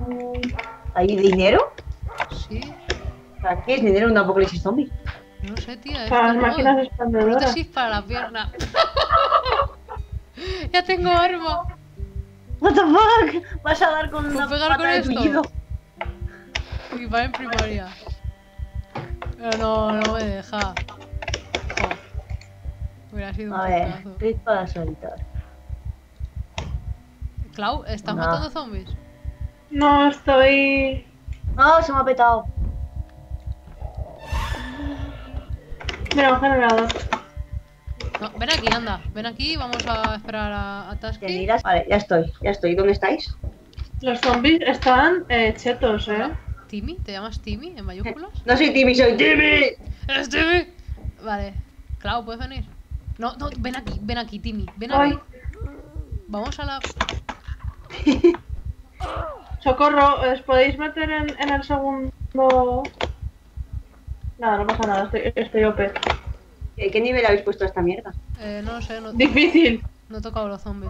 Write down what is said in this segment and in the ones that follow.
¿Hay dinero? Sí. ¿Para qué es dinero en un apocalipsis zombie? No sé, tía, Para las esto máquinas no. expendedoras. Prótesis para la pierna. Ya tengo arma. What the fuck? ¿Vas a dar con ¿Puedo una pegar con pata de esto? tullido? Y va en primaria. Pero no me deja. Jo. Hubiera sido un A ver, puntazo. clic para soltar. Clau, ¿estás No. matando zombies? No, estoy... ¡Ah, se me ha petado! Mira, un generador. No, ven aquí, anda. Ven aquí, vamos a esperar a ¿Te Tasky. miras? Vale, ya estoy. ¿Dónde estáis? Los zombies están chetos, Hola. ¿Timmy? ¿Te llamas Timmy en mayúsculas? No soy Timmy, soy Timmy. ¡Es Timmy! Vale. Clau, ¿puedes venir? No, ven aquí, Timmy. Ven Ay, aquí. Vamos a la... socorro, ¿os podéis meter en el segundo...? Nada, no pasa nada, estoy OP. ¿Qué nivel habéis puesto a esta mierda? No lo sé, Difícil. no he tocado los zombies.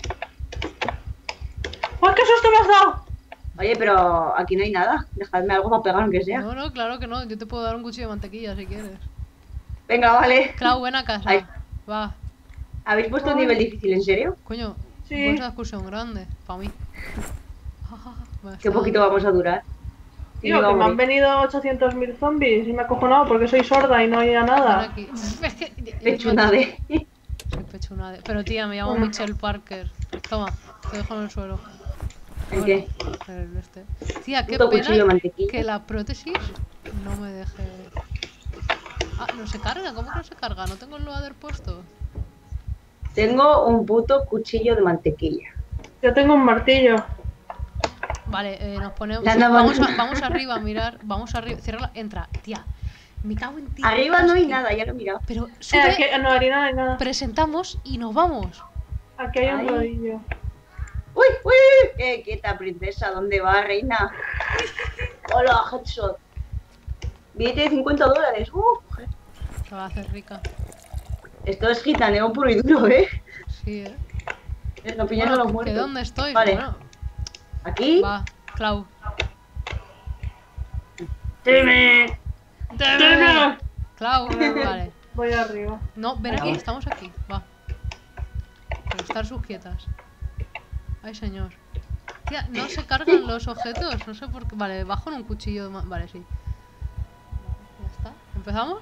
¡Ay, qué susto me has dado! Oye, pero aquí no hay nada. Dejadme algo para pegar aunque sea. No, claro que no. Yo te puedo dar un cuchillo de mantequilla si quieres. Venga, vale. Clau, ven a casa. Ay. Va. ¿Habéis puesto un nivel difícil, en serio? Coño, Sí. buena excursión grande. Para mí. Qué poquito vamos a durar. Tío, que me han venido 800.000 zombies y me he acojonado porque soy sorda y no oía Ven nada. aquí. Es que... Pechunade. Soy pechunade. Pero tía, me llamo Bueno. Michelle Parker. Toma, te dejo en el suelo. ¿En Bueno, qué? el este. Tía, qué Puto cuchillo de pena mantequilla. que la prótesis no me deje... Ah, no se carga, ¿cómo que no se carga? No tengo el loader puesto. Tengo un puto cuchillo de mantequilla. Yo tengo un martillo. Vale, nos ponemos... La navaja. Vamos arriba a mirar. Vamos arriba. Cierra Entra, tía. Me cago en ti. Arriba no hay Tasky. nada, ya lo he mirado. Pero sube, No hay nada, hay nada. presentamos y nos vamos. Aquí hay un Ay. rodillo. ¡Uy, uy! Quieta, princesa, ¿dónde va, reina? Hola, headshot. Billete de $50. Se va a hacer rica. Esto es gitaneo puro y duro, ¿eh? Sí, No pillan a los ¿que muertos. dónde estoy? Vale. Bueno, Aquí. va, Clau. Timmy. ¡Tenga! Clau, vale. Voy arriba. No, ven aquí, estamos aquí. Va. Pero estar sujetas. Ay, señor. Tía, no se cargan los objetos. No sé por qué. Vale, bajo en un cuchillo. Vale, sí. Ya está. ¿Empezamos?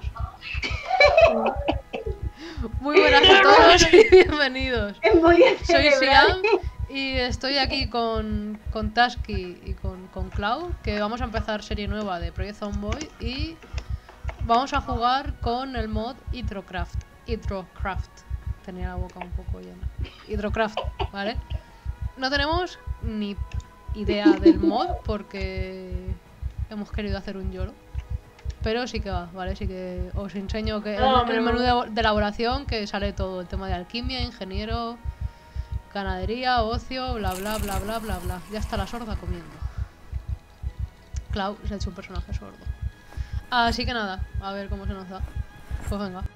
Muy buenas a todos y bienvenidos. Embolia Soy cerebral. Siam y estoy aquí con Tasky y con Clau, que vamos a empezar serie nueva de Project Zomboid y vamos a jugar con el mod Hydrocraft. Tenía la boca un poco llena. Hydrocraft, ¿vale? No tenemos ni idea del mod porque hemos querido hacer un YOLO. Pero sí que va, ¿vale? Sí que os enseño que el menú de elaboración que sale todo. El tema de alquimia, ingeniero, ganadería, ocio, bla bla bla bla bla bla. Ya está la sorda comiendo. Clau se ha hecho un personaje sordo. Así que nada, a ver cómo se nos da. Pues venga.